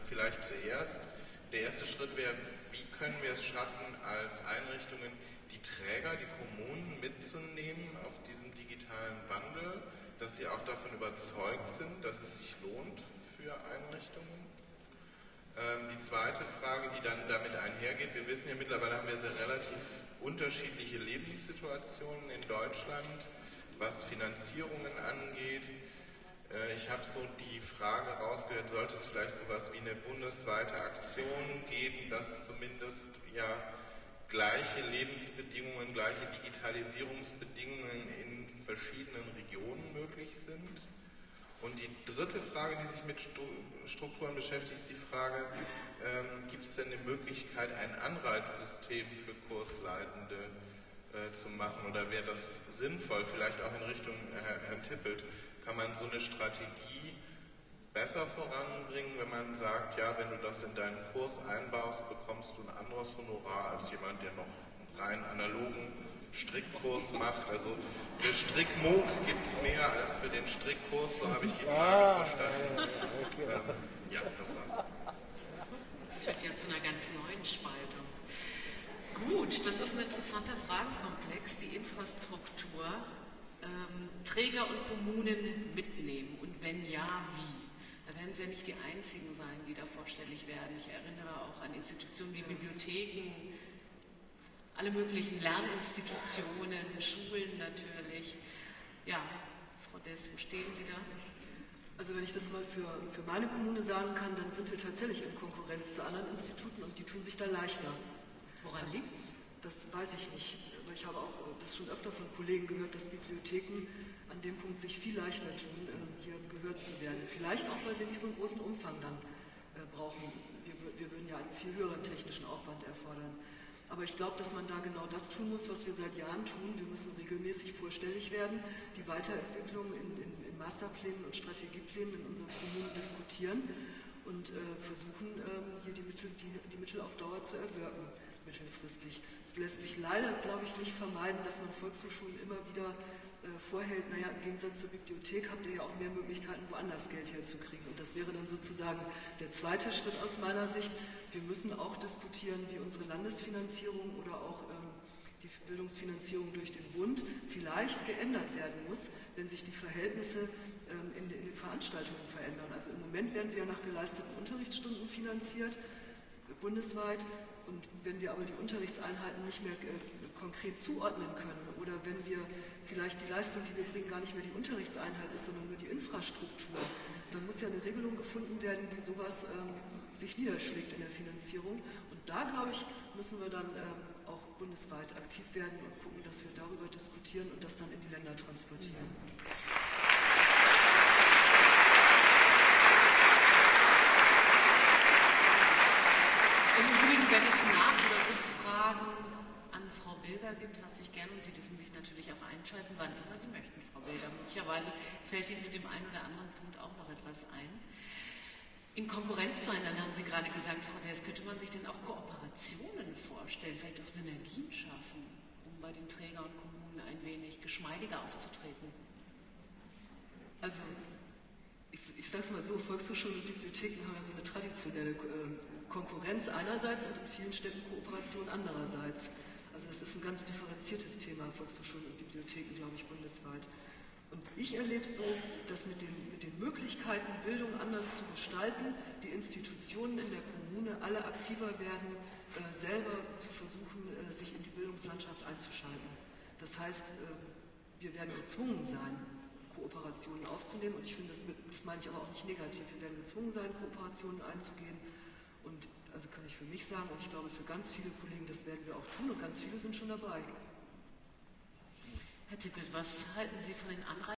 Vielleicht zuerst, der erste Schritt wäre, wie können wir es schaffen, als Einrichtungen die Träger, die Kommunen mitzunehmen auf diesem digitalen Wandel, dass sie auch davon überzeugt sind, dass es sich lohnt für Einrichtungen. Die zweite Frage, die dann damit einhergeht, wir wissen ja mittlerweile, haben wir sehr relativ unterschiedliche Lebenssituationen in Deutschland, was Finanzierungen angeht. Ich habe so die Frage rausgehört, sollte es vielleicht sowas wie eine bundesweite Aktion geben, dass zumindest ja gleiche Lebensbedingungen, gleiche Digitalisierungsbedingungen in verschiedenen Regionen möglich sind. Und die dritte Frage, die sich mit Strukturen beschäftigt, ist die Frage, gibt es denn eine Möglichkeit, ein Anreizsystem für Kursleitende zu machen, oder wäre das sinnvoll, vielleicht auch in Richtung Herrn Tippelt, kann man so eine Strategie besser voranbringen, wenn man sagt, ja, wenn du das in deinen Kurs einbaust, bekommst du ein anderes Honorar als jemand, der noch einen rein analogen Strickkurs macht. Also für Strickmoog gibt es mehr als für den Strickkurs, so habe ich die Frage verstanden. Ja, das war's. Das führt ja zu einer ganz neuen Spaltung. Gut, das ist ein interessanter Fragenkomplex, die Infrastruktur, Träger und Kommunen mitnehmen, und wenn ja, wie? Da werden sie ja nicht die einzigen sein, die da vorstellig werden. Ich erinnere auch an Institutionen wie Bibliotheken, alle möglichen Lerninstitutionen, Schulen natürlich. Ja, Frau Dess, wo stehen Sie da? Also wenn ich das mal für meine Kommune sagen kann, dann sind wir tatsächlich in Konkurrenz zu anderen Instituten und die tun sich da leichter. Woran liegt's? Das weiß ich nicht, aber ich habe auch das schon öfter von Kollegen gehört, dass Bibliotheken an dem Punkt sich viel leichter tun, hier gehört zu werden. Vielleicht auch, weil sie nicht so einen großen Umfang dann brauchen. Wir würden ja einen viel höheren technischen Aufwand erfordern. Aber ich glaube, dass man da genau das tun muss, was wir seit Jahren tun. Wir müssen regelmäßig vorstellig werden, die Weiterentwicklung in Masterplänen und Strategieplänen in unseren Kommunen diskutieren und versuchen, hier die Mittel auf Dauer zu erwirken, mittelfristig. Es lässt sich leider, glaube ich, nicht vermeiden, dass man Volkshochschulen immer wieder vorhält, naja, im Gegensatz zur Bibliothek habt ihr ja auch mehr Möglichkeiten, woanders Geld herzukriegen. Und das wäre dann sozusagen der zweite Schritt aus meiner Sicht. Wir müssen auch diskutieren, wie unsere Landesfinanzierung oder auch die Bildungsfinanzierung durch den Bund vielleicht geändert werden muss, wenn sich die Verhältnisse in den Veranstaltungen verändern. Also im Moment werden wir nach geleisteten Unterrichtsstunden finanziert, bundesweit. Und wenn wir aber die Unterrichtseinheiten nicht mehr konkret zuordnen können oder wenn wir vielleicht die Leistung, die wir bringen, gar nicht mehr die Unterrichtseinheit ist, sondern nur die Infrastruktur, dann muss ja eine Regelung gefunden werden, wie sowas sich niederschlägt in der Finanzierung. Und da, glaube ich, müssen wir dann auch bundesweit aktiv werden und gucken, dass wir darüber diskutieren und das dann in die Länder transportieren. Im Übrigen, wenn es Nach- oder Rückfragen an Frau Bilger gibt, herzlich gerne, und Sie dürfen sich natürlich auch einschalten, wann immer Sie möchten, Frau Bilger. Möglicherweise fällt Ihnen zu dem einen oder anderen Punkt auch noch etwas ein. In Konkurrenz zueinander haben Sie gerade gesagt, Frau Dess, könnte man sich denn auch Kooperationen vorstellen, vielleicht auch Synergien schaffen, um bei den Trägern und Kommunen ein wenig geschmeidiger aufzutreten? Also ich sage es mal so, Volkshochschulen und Bibliotheken haben ja so eine traditionelle Konkurrenz einerseits und in vielen Städten Kooperation andererseits. Also das ist ein ganz differenziertes Thema, Volkshochschulen und Bibliotheken, glaube ich, bundesweit. Und ich erlebe es so, dass mit den Möglichkeiten, Bildung anders zu gestalten, die Institutionen in der Kommune alle aktiver werden, selber zu versuchen, sich in die Bildungslandschaft einzuschalten. Das heißt, wir werden gezwungen sein, Kooperationen aufzunehmen, und ich finde, das meine ich aber auch nicht negativ, wir werden gezwungen sein, Kooperationen einzugehen, und also kann ich für mich sagen, und ich glaube für ganz viele Kollegen, das werden wir auch tun, und ganz viele sind schon dabei. Herr Tippelt, was halten Sie von den Anreizen?